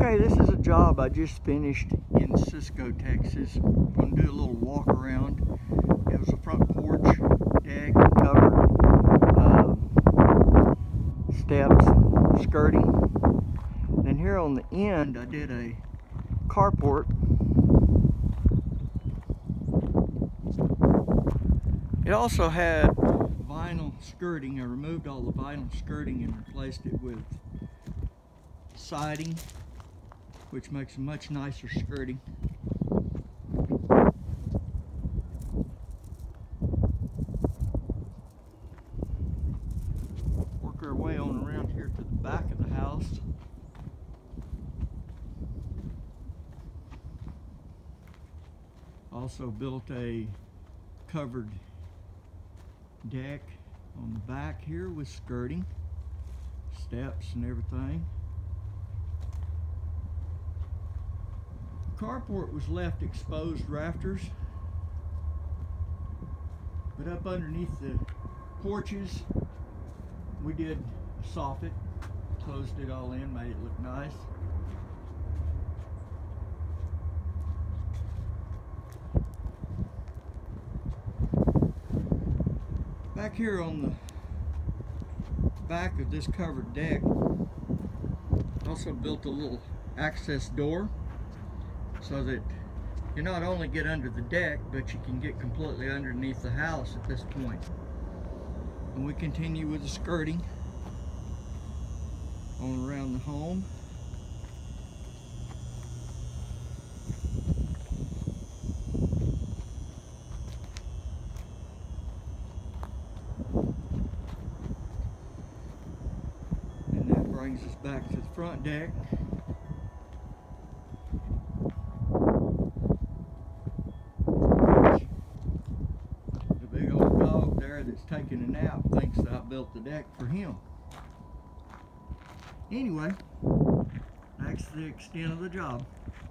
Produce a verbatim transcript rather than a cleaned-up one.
Okay, this is a job I just finished in Cisco, Texas. I'm going to do a little walk around. It was a front porch, deck, covered, uh, steps, skirting. Then here on the end, I did a carport. It also had vinyl skirting. I removed all the vinyl skirting and replaced it with siding, which makes a much nicer skirting. Work our way on around here to the back of the house. Also built a covered deck on the back here with skirting, steps and everything. The carport was left exposed rafters, but up underneath the porches we did soffit, closed it all in, made it look nice. Back here on the back of this covered deck, also built a little access door so that you not only get under the deck, but you can get completely underneath the house at this point. And we continue with the skirting on around the home. Brings us back to the front deck. The big old dog there that's taking a nap thinks that I built the deck for him. Anyway, that's the extent of the job.